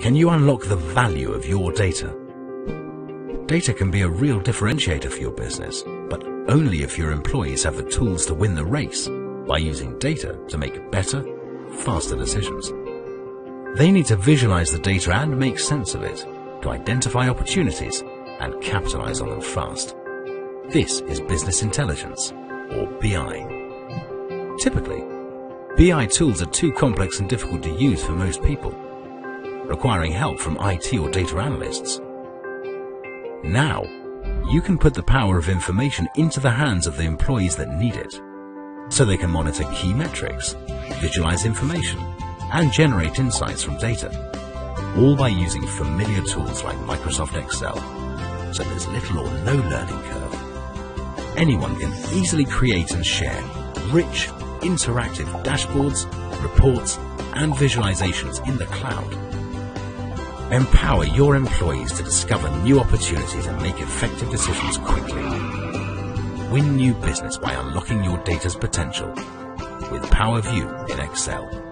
Can you unlock the value of your data? Data can be a real differentiator for your business, but only if your employees have the tools to win the race by using data to make better, faster decisions. They need to visualize the data and make sense of it, to identify opportunities and capitalize on them fast. This is business intelligence, or BI. Typically, BI tools are too complex and difficult to use for most people, requiring help from IT or data analysts. Now, you can put the power of information into the hands of the employees that need it, so they can monitor key metrics, visualize information, and generate insights from data, all by using familiar tools like Microsoft Excel, so there's little or no learning curve. Anyone can easily create and share rich, interactive dashboards, reports, and visualizations in the cloud. Empower your employees to discover new opportunities and make effective decisions quickly. Win new business by unlocking your data's potential with PowerView in Excel.